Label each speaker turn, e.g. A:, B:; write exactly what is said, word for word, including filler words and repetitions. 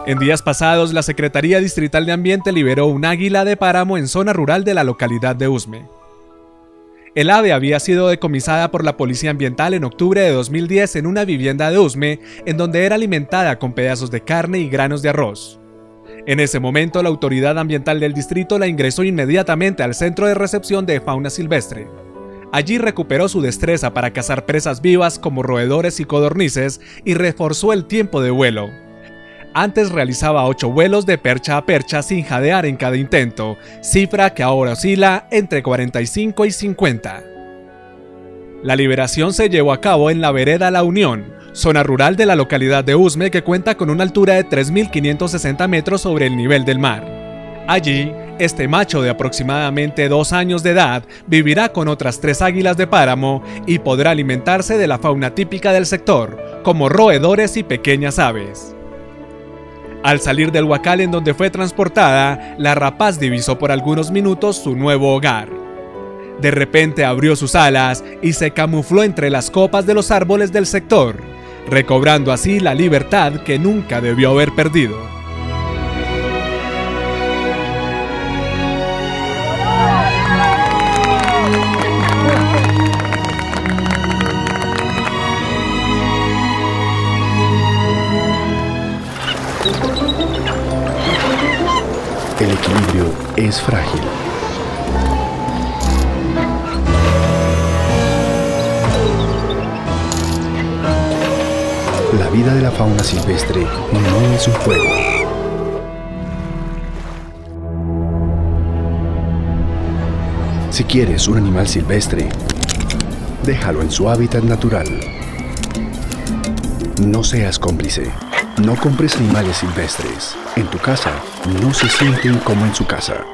A: En días pasados, la Secretaría Distrital de Ambiente liberó un águila de páramo en zona rural de la localidad de Usme. El ave había sido decomisada por la Policía Ambiental en octubre de dos mil diez en una vivienda de Usme, en donde era alimentada con pedazos de carne y granos de arroz. En ese momento, la autoridad ambiental del distrito la ingresó inmediatamente al Centro de Recepción de Fauna Silvestre. Allí recuperó su destreza para cazar presas vivas como roedores y codornices y reforzó el tiempo de vuelo. Antes realizaba ocho vuelos de percha a percha sin jadear en cada intento, cifra que ahora oscila entre cuarenta y cinco y cincuenta. La liberación se llevó a cabo en la vereda La Unión, zona rural de la localidad de Usme, que cuenta con una altura de tres mil quinientos sesenta metros sobre el nivel del mar. Allí, este macho de aproximadamente dos años de edad vivirá con otras tres águilas de páramo y podrá alimentarse de la fauna típica del sector, como roedores y pequeñas aves. Al salir del huacal en donde fue transportada, la rapaz divisó por algunos minutos su nuevo hogar. De repente abrió sus alas y se camufló entre las copas de los árboles del sector, recobrando así la libertad que nunca debió haber perdido.
B: El equilibrio es frágil. La vida de la fauna silvestre no es un juego. Si quieres un animal silvestre, déjalo en su hábitat natural. No seas cómplice. No compres animales silvestres. En tu casa no se sienten como en su casa.